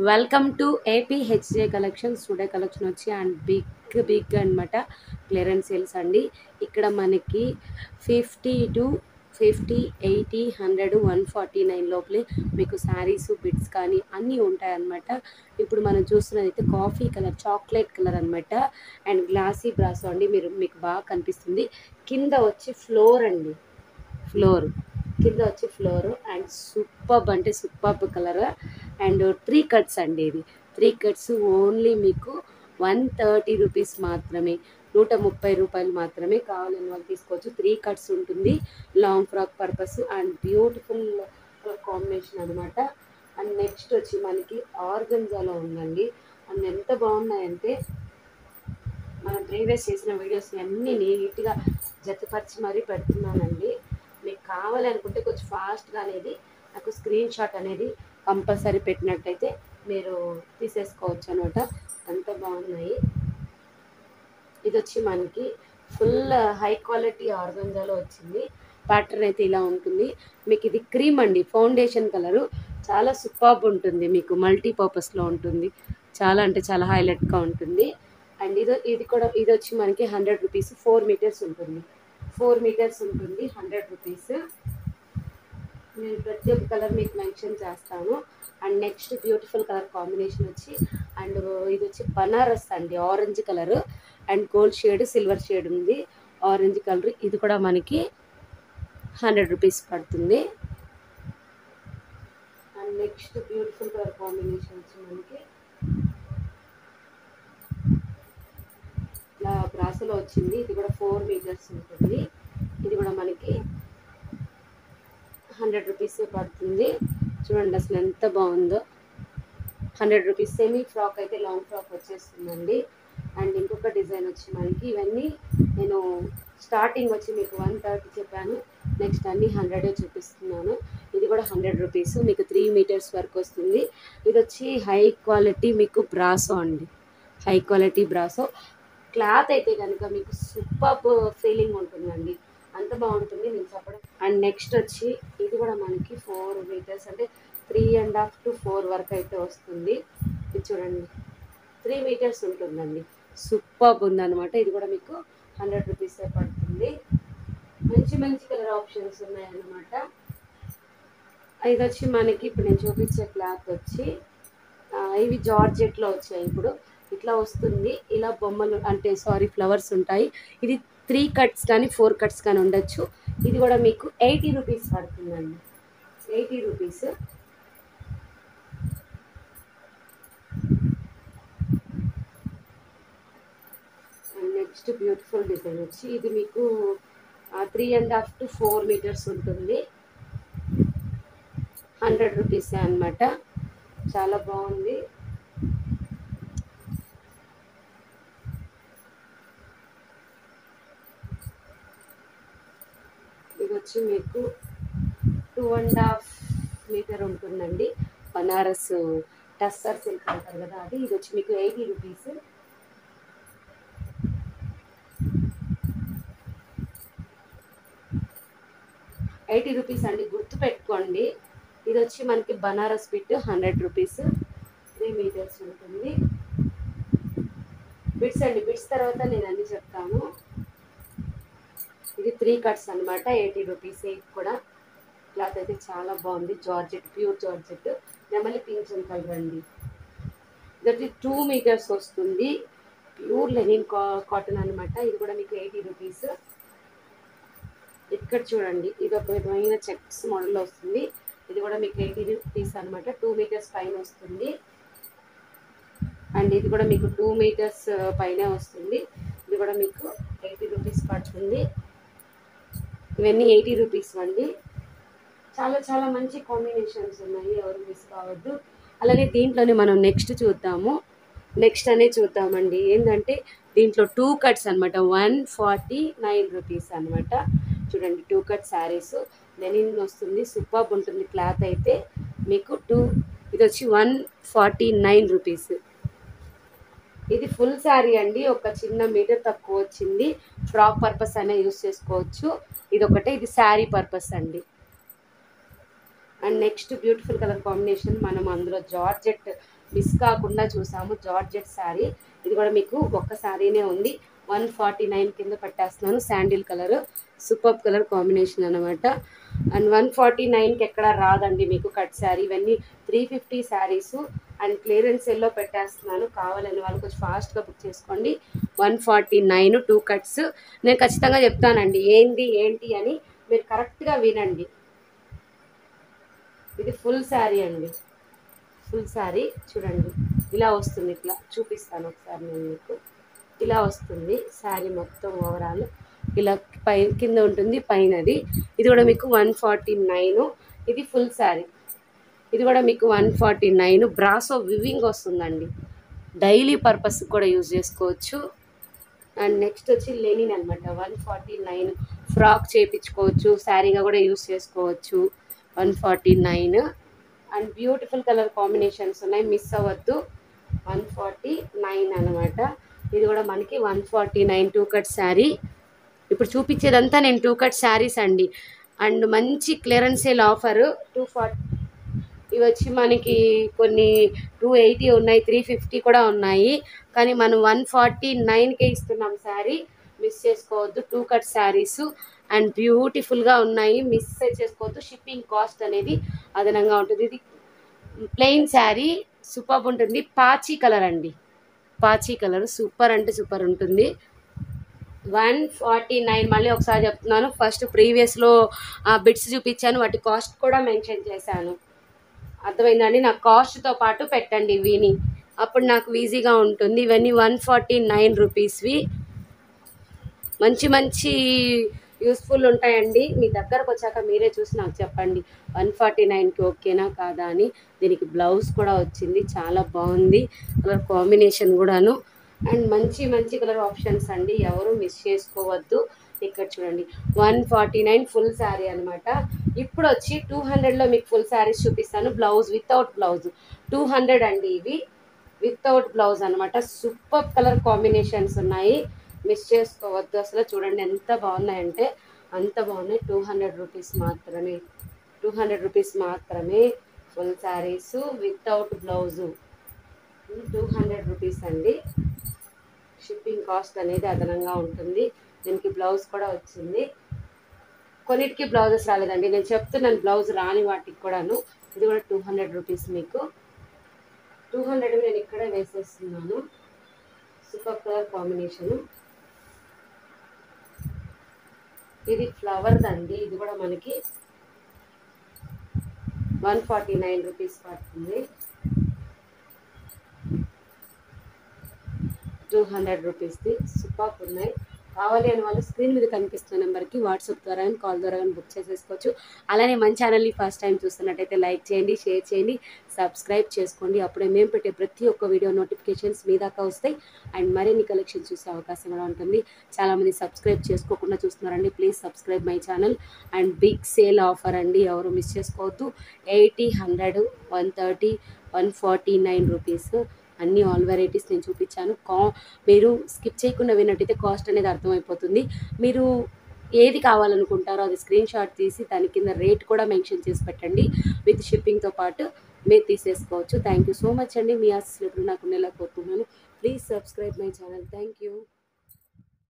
Welcome to APHJ collections. Today collection వచ్చి and big అనమాట. Clearance sales అండి. ఇక్కడ మనకి 50 to 50, 80, 100, 149 లోపలే మీకు శారీస్ బిట్స్ కానీ అన్నీ ఉంటాయన్నమాట. ఇప్పుడు మనం చూస్తున్నది అయితే కాఫీ కలర్, చాక్లెట్ కలర్ అనమాట. అండ్ గ్లాసీ బ్రాసో అండి. మీకు బాగా కనిపిస్తుంది. కింద వచ్చి ఫ్లోర్ అండి, ఫ్లోర్ కింద వచ్చి ఫ్లోర్ అండ్ సూపర్బ్ అంటే సూపర్బ్ కలర్. అండ్ 3 కట్స్ అండి. ఇది 3 కట్స్ ఓన్లీ మీకు 130 రూపీస్ మాత్రమే, 130 రూపాయలు మాత్రమే. కావాలని వాళ్ళు తీసుకోవచ్చు. 3 కట్స్ ఉంటుంది. Long frock purpose and beautiful combination అనమాట. అండ్ నెక్స్ట్ వచ్చి మనకి ఆర్గంజాలో ఉందండి. అండ్ ఎంత బాగున్నాయంటే మనం ప్రీవియస్ చేసిన వీడియోస్ అన్నీ నీట్గా జతపరిచి మరీ పెడుతున్నానండి. మీకు కావాలనుకుంటే కొంచెం ఫాస్ట్గా అనేది నాకు స్క్రీన్ షాట్ అనేది కంపల్సరీ పెట్టినట్టయితే మీరు తీసేసుకోవచ్చు అనమాట. అంత బాగున్నాయి. ఇది వచ్చి మనకి ఫుల్ హై క్వాలిటీ ఆర్గంజాలో వచ్చింది. ప్యాటర్న్ అయితే ఇలా ఉంటుంది. మీకు ఇది క్రీమ్ అండి, ఫౌండేషన్ కలరు. చాలా సూపర్బ్ ఉంటుంది. మీకు మల్టీపర్పస్లో ఉంటుంది. చాలా అంటే చాలా హైలైట్గా ఉంటుంది. అండ్ ఇది వచ్చి మనకి 100 రూపీస్. 4 మీటర్స్ ఉంటుంది. 4 మీటర్స్ ఉంటుంది. 100 రూపీస్. నేను ప్రతి ఒక్క కలర్ మీకు మెన్షన్ చేస్తాను. And next beautiful colour combination వచ్చి అండ్ ఇది వచ్చి బనారస్ అండి. Orange colour and gold shade, silver shade ఉంది. ఆరెంజ్ కలర్ ఇది కూడా మనకి 100 రూపీస్ పడుతుంది. And next beautiful colour combination వచ్చి మనకి ఇలా బ్రాసలో వచ్చింది. ఇది కూడా 4 మీటర్స్ ఉంటుంది. ఇది కూడా మనకి 100 రూపీస్ పడుతుంది. చూడండి అసలు ఎంత బాగుందో. 100 రూపీస్. సెమీ ఫ్రాక్ అయితే లాంగ్ ఫ్రాక్ వచ్చేస్తుందండి. అండ్ ఇంకొక డిజైన్ వచ్చి మనకి ఇవన్నీ నేను స్టార్టింగ్ వచ్చి మీకు 130 చెప్పాను. నెక్స్ట్ అన్ని 100 చూపిస్తున్నాను. ఇది కూడా 100 రూపీస్. మీకు 3 మీటర్స్ వరకు వస్తుంది. ఇది వచ్చి హై క్వాలిటీ మీకు బ్రాసో అండి. హై క్వాలిటీ బ్రాసో క్లాత్ అయితే కనుక మీకు సూపర్ ఫీలింగ్ ఉంటుందండి. అంత బాగుంటుంది నేను చెప్పడం. అండ్ నెక్స్ట్ వచ్చి ఇది కూడా మనకి 4 మీటర్స్ అంటే 3.5 to 4 వరకు అయితే వస్తుంది. ఇది చూడండి 3 మీటర్స్ ఉంటుందండి. సూపర్ ఉందన్నమాట. ఇది కూడా మీకు 100 రూపీస్ పడుతుంది. మంచి మంచి కలర్ ఆప్షన్స్ ఉన్నాయన్నమాట. ఇది వచ్చి మనకి ఇప్పుడు నేను చూపించే క్లాత్ వచ్చి ఇవి జార్జెట్లో వచ్చాయి. ఇప్పుడు ఇట్లా వస్తుంది. ఇలా బొమ్మలు అంటే ఫ్లవర్స్ ఉంటాయి. ఇది 3 కట్స్ కానీ 4 కట్స్ కానీ ఉండొచ్చు. ఇది కూడా మీకు 80 రూపీస్ పడుతుందండి. 80 రూపీస్. నెక్స్ట్ బ్యూటిఫుల్ డిజైన్ వచ్చి ఇది మీకు 3.5 to 4 మీటర్స్ ఉంటుంది. 100 రూపీస్ అనమాట. చాలా బాగుంది. ఇది వచ్చి మీకు 2.5 మీటర్ ఉంటుందండి. బనారస్ టస్సర్ సిల్క్ అంటారు కదా అది. ఇది వచ్చి మీకు 80 రూపీస్. అండి, గుర్తు పెట్టుకోండి. ఇది వచ్చి మనకి బనారస్ బిట్ 100 రూపీస్. 3 మీటర్స్ ఉంటుంది. బిట్స్ అండి, బిట్స్ తర్వాత నేను అన్ని చెప్తాను. ఇది 3 కట్స్ అనమాట. 80 రూపీస్. ఇది కూడా క్లాత్ అయితే చాలా బాగుంది. జార్జెట్, ప్యూర్ జార్జెట్, నెమలి పింఛన్ కలర్ అండి. ఇది 2 మీటర్స్ వస్తుంది. ప్యూర్ లెనిన్ కాటన్ అనమాట. ఇది కూడా మీకు 80 రూపీస్. ఇక్కడ చూడండి ఇది ఒక విధమైన చెక్స్ మోడల్ వస్తుంది. ఇది కూడా మీకు 80 రూపీస్ అనమాట. 2 మీటర్స్ పైన వస్తుంది. అండ్ ఇది కూడా మీకు 2 మీటర్స్ పైన వస్తుంది. ఇది కూడా మీకు 80 రూపీస్ పడుతుంది. ఇవన్నీ 80 రూపీస్ అండి. చాలా చాలా మంచి కాంబినేషన్స్ ఉన్నాయి. ఎవరు మిస్ కావద్దు. అలాగే దీంట్లోనే మనం నెక్స్ట్ చూద్దామండి. ఏంటంటే దీంట్లో 2 కట్స్ అనమాట. 149 రూపీస్ అనమాట. చూడండి 2 కట్ శారీస్ లెనిన్ వస్తుంది. సూపర్ ఉంటుంది క్లాత్ అయితే మీకు. ఇది వచ్చి 149 రూపీస్. ఇది ఫుల్ శారీ అండి. ఒక చిన్న మీటర్ తక్కువ వచ్చింది. ఫ్రాక్ పర్పస్ అయినా యూస్ చేసుకోవచ్చు. ఇది ఒకటే, ఇది శారీ పర్పస్ అండి. And next beautiful colour combination మనం అందులో జార్జెట్ మిస్ కాకుండా చూసాము. జార్జెట్ శారీ, ఇది కూడా మీకు ఒక్క శారీనే ఉంది. 149 కింద పట్టేస్తున్నాను. Sandal colour, super colour combination అనమాట. అండ్ 149కి ఎక్కడ రాదండి మీకు కట్ శారీ. ఇవన్నీ 350 శారీస్ అండ్ క్లియరెన్స్ సెల్లో పెట్టేస్తున్నాను. కావాలని వాళ్ళు కొంచెం ఫాస్ట్గా బుక్ చేసుకోండి. 149 2 కట్స్. నేను ఖచ్చితంగా చెప్తానండి ఏంటి అని, మీరు కరెక్ట్గా వినండి. ఇది ఫుల్ శారీ అండి. ఫుల్ శారీ చూడండి, ఇలా వస్తుంది. ఇట్లా చూపిస్తాను ఒకసారి నేను మీకు. ఇలా వస్తుంది శారీ మొత్తం ఓవరాల్. ఇలా కింద ఉంటుంది, పైనది. ఇది కూడా మీకు 149. ఇది ఫుల్ శారీ. ఇది కూడా మీకు 149. బ్రాసో వివింగ్ వస్తుందండి. డైలీ పర్పస్ కూడా యూజ్ చేసుకోవచ్చు. అండ్ నెక్స్ట్ వచ్చి లెనిన్ అనమాట. 149. ఫ్రాక్ చేయించుకోవచ్చు, శారీగా కూడా యూజ్ చేసుకోవచ్చు. 149. అండ్ బ్యూటిఫుల్ కలర్ కాంబినేషన్స్ ఉన్నాయి, మిస్ అవ్వద్దు. 149 అనమాట. ఇది కూడా మనకి 149 2 కట్ శారీ. ఇప్పుడు చూపించేదంతా నేను 2 కట్ శారీస్ అండి. అండ్ మంచి క్లియరెన్స్ సేల్ ఆఫర్. 240 ఇవి వచ్చి మనకి కొన్ని 280 ఉన్నాయి, 350 కూడా ఉన్నాయి. కానీ మనం 149కే ఇస్తున్నాం శారీ. మిస్ చేసుకోవద్దు. 2 కట్ శారీస్ అండ్ బ్యూటిఫుల్గా ఉన్నాయి, మిస్ చేసుకోవద్దు. షిప్పింగ్ కాస్ట్ అనేది అదనంగా ఉంటుంది. ఇది ప్లెయిన్ శారీ, సూపర్ ఉంటుంది. పాచీ కలర్ అండి, పాచీ కలర్ సూపర్ అంటే సూపర్ ఉంటుంది. 149. మళ్ళీ ఒకసారి చెప్తున్నాను. ఫస్ట్ ప్రీవియస్లో బిట్స్ చూపించాను, వాటి కాస్ట్ కూడా మెన్షన్ చేశాను. అర్థమైందండి. నా కాస్ట్తో పాటు పెట్టండి ఇవిని, అప్పుడు నాకు ఈజీగా ఉంటుంది. ఇవన్నీ 149 రూపీస్వి. మంచి మంచి యూస్ఫుల్ ఉంటాయండి. మీ దగ్గరకు వచ్చాక మీరే చూసి నాకు చెప్పండి 149కి ఓకేనా కాదా అని. దీనికి బ్లౌజ్ కూడా వచ్చింది, చాలా బాగుంది కలర్ కాంబినేషన్ కూడాను. అండ్ మంచి మంచి కలర్ ఆప్షన్స్ అండి, ఎవరు మిస్ చేసుకోవద్దు. ఇక్కడ చూడండి 149 ఫుల్ శారీ అనమాట. ఇప్పుడు వచ్చి 200లో మీకు ఫుల్ శారీస్ చూపిస్తాను. బ్లౌజ్ వితౌట్ బ్లౌజ్ 200 అండి. ఇవి వితౌట్ బ్లౌజ్ అనమాట. సూపర్ కలర్ కాంబినేషన్స్ ఉన్నాయి, మిస్ చేసుకోవద్దు. అసలు చూడండి ఎంత బాగున్నాయంటే అంత బాగున్నాయి. 200 రూపీస్ మాత్రమే. 200 రూపీస్ మాత్రమే ఫుల్ శారీస్ వితౌట్ బ్లౌజు. 200 రూపీస్ అండి. షిప్పింగ్ కాస్ట్ అనేది అదనంగా ఉంటుంది. దీనికి బ్లౌజ్ కూడా వచ్చింది. కొన్నిటికి బ్లౌజెస్ రాలేదండి, నేను చెప్తున్నాను బ్లౌజ్ రాని వాటికి కూడాను. ఇది కూడా 200 రూపీస్ మీకు. 200 నేను ఇక్కడే వేసేస్తున్నాను. Super colour combination. ఇది ఫ్లవర్స్ అండి. ఇది కూడా మనకి 149 రూపీస్ పడుతుంది. 200 రూపీస్ది సూపర్ ఉన్నాయి. కావాలి అని వాళ్ళు స్క్రీన్ మీద కనిపిస్తున్న నెంబర్కి వాట్సాప్ ద్వారా కానీ కాల్ ద్వారా కానీ బుక్ చేసేసుకోవచ్చు. అలానే మన ఛానల్ని ఫస్ట్ టైం చూస్తున్నట్టయితే లైక్ చేయండి, షేర్ చేయండి, సబ్స్క్రైబ్ చేసుకోండి. అప్పుడే మేము పెట్టే ప్రతి ఒక్క వీడియో నోటిఫికేషన్స్ మీ దాకా వస్తాయి. అండ్ మరిన్ని కలెక్షన్ చూసే అవకాశం కూడా ఉంటుంది. చాలామంది సబ్స్క్రైబ్ చేసుకోకుండా చూస్తున్నారండి, please subscribe my channel. And big sale offer అండి, ఎవరు మిస్ చేసుకోవద్దు. 80, 100, 130, 149 రూపీస్. అన్ని ఆల్ వెరైటీస్ నేను చూపించాను. మీరు స్కిప్ చేయకుండా విన్నట్టయితే కాస్ట్ అనేది అర్థమైపోతుంది. మీరు ఏది కావాలనుకుంటారో అది స్క్రీన్ షాట్ తీసి దాని కింద రేట్ కూడా మెన్షన్ చేసి పెట్టండి. విత్ షిప్పింగ్తో పాటు మీరు తీసేసుకోవచ్చు. థ్యాంక్ యూ సో మచ్ అండి. మీ ఆశీస్సులు ఎప్పుడు నాకు ఉండేలా కోరుకుంటున్నాను. Please subscribe my channel. Thank you.